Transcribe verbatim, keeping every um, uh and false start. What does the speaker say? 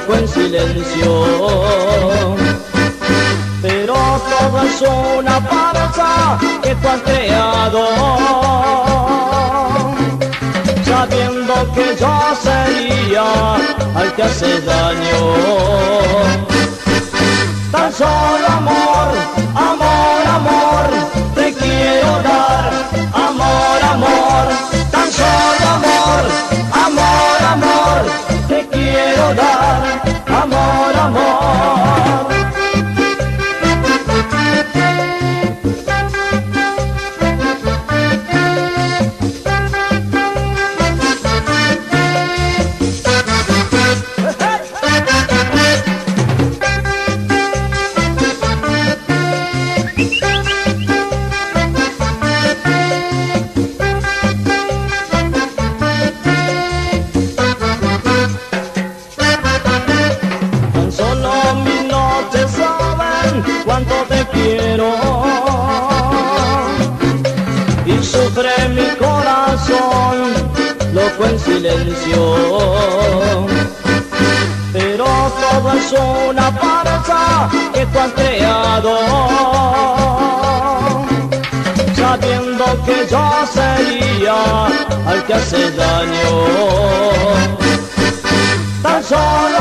loco en silencio. Pero todo es una farsa que tú has creado, sabiendo que yo sería al que hace daño. Tan solo amor, amor, amor, te quiero dar. Amor, amor, tan solo amor, amor, amor, te quiero dar. Amor, amor. Cuánto te quiero y sufre mi corazón loco en silencio. Pero todo es una farsa que tú has creado, sabiendo que yo sería al que hace daño. Tan solo